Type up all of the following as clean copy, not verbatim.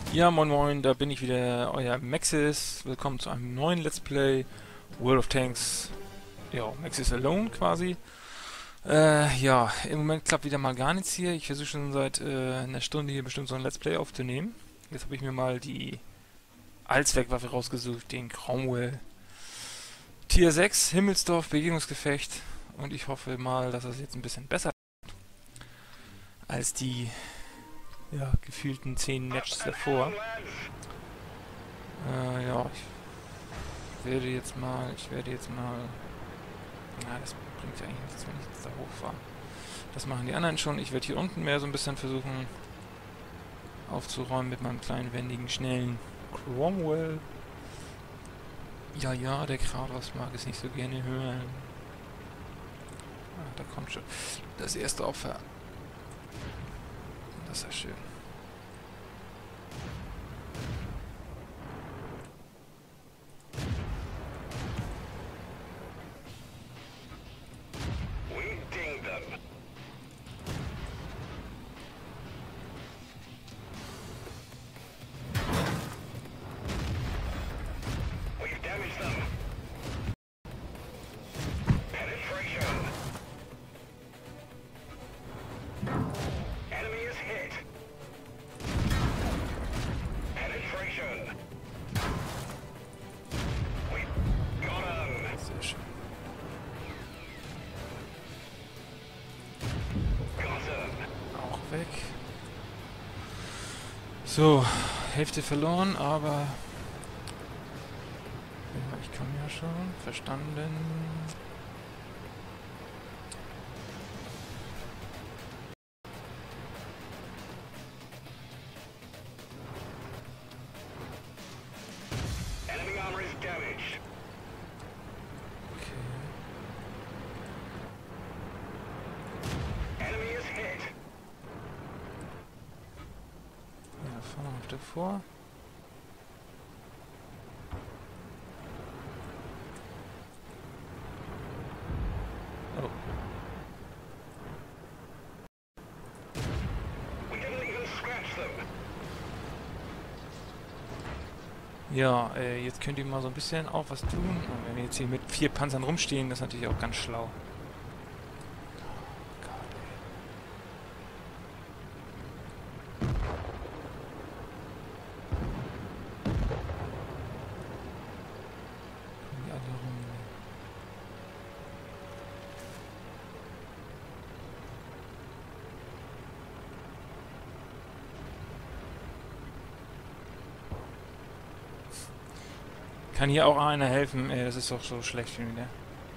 Ja, moin moin, da bin ich wieder, euer Maxis. Willkommen zu einem neuen Let's Play World of Tanks. Ja, Maxis Alone quasi. Ja, im Moment klappt wieder mal gar nichts hier. Ich versuche schon seit einer Stunde hier bestimmt so ein Let's Play aufzunehmen. Jetzt habe ich mir mal die Allzweckwaffe rausgesucht, den Cromwell. Tier 6, Himmelsdorf, Begegnungsgefecht. Und ich hoffe mal, dass das jetzt ein bisschen besser als die ja, gefühlten 10 Matches davor. Ja, ich werde jetzt mal, na, das bringt ja eigentlich nichts, wenn ich jetzt da hochfahre. Das machen die anderen schon. Ich werde hier unten mehr so ein bisschen versuchen aufzuräumen mit meinem kleinen, wendigen, schnellen Cromwell. Ja, ja, der Kratos mag es nicht so gerne hören. Ah, da kommt schon das erste Opfer. Das ist ja schön. Sehr schön. Auch weg. So, Hälfte verloren, aber ja, ich komme ja schon. Verstanden. Okay. Ja, vorne noch davor. Oh. Ja, jetzt könnt ihr mal so ein bisschen auch was tun. Und wenn wir jetzt hier mit 4 Panzern rumstehen, das ist natürlich auch ganz schlau. Gott, ey. Kommen die alle rum. Kann hier auch einer helfen? Das ist doch so schlecht schon wieder.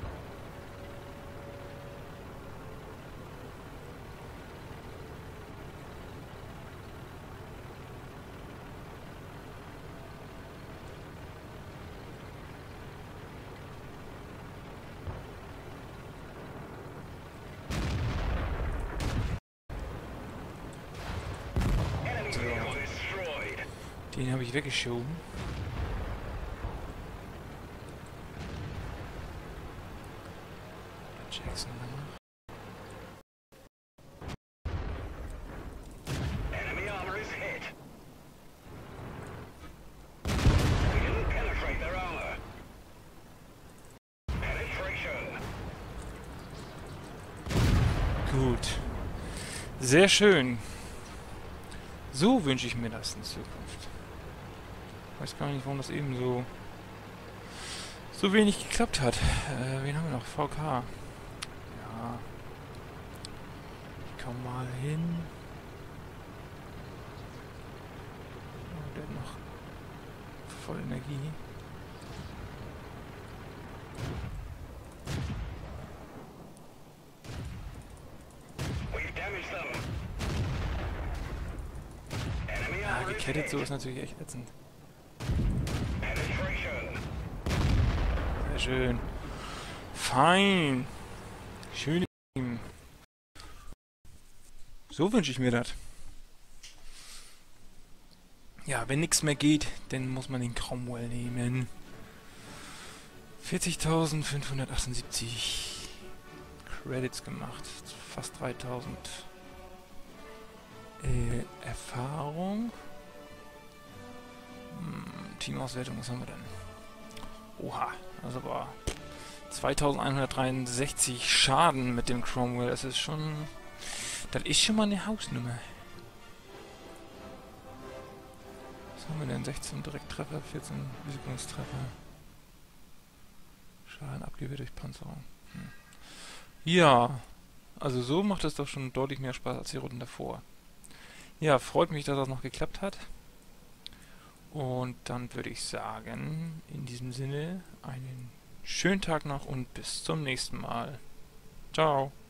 So. Den habe ich weggeschoben. Jackson danach. Gut. Sehr schön. So wünsche ich mir das in Zukunft. Ich weiß gar nicht, warum das eben so wenig geklappt hat. Wen haben wir noch? VK. Ja. Ich komm mal hin. Oh, der hat noch voll Energie. Ja, gekettet so ist natürlich echt ätzend. Sehr schön. Fein. Schön. So wünsche ich mir das. Ja, wenn nichts mehr geht, dann muss man den Cromwell nehmen. 40.578 Credits gemacht. Fast 3.000 Erfahrung. Teamauswertung, was haben wir denn? Oha, also aber 2163 Schaden mit dem Cromwell, das ist schon mal eine Hausnummer. Was haben wir denn? 16 Direkttreffer, 14 Wirkungstreffer. Schaden abgewehrt durch Panzerung. Ja, also so macht es doch schon deutlich mehr Spaß als die Runden davor. Ja, freut mich, dass das noch geklappt hat. Und dann würde ich sagen, in diesem Sinne, einen schönen Tag noch und bis zum nächsten Mal. Ciao.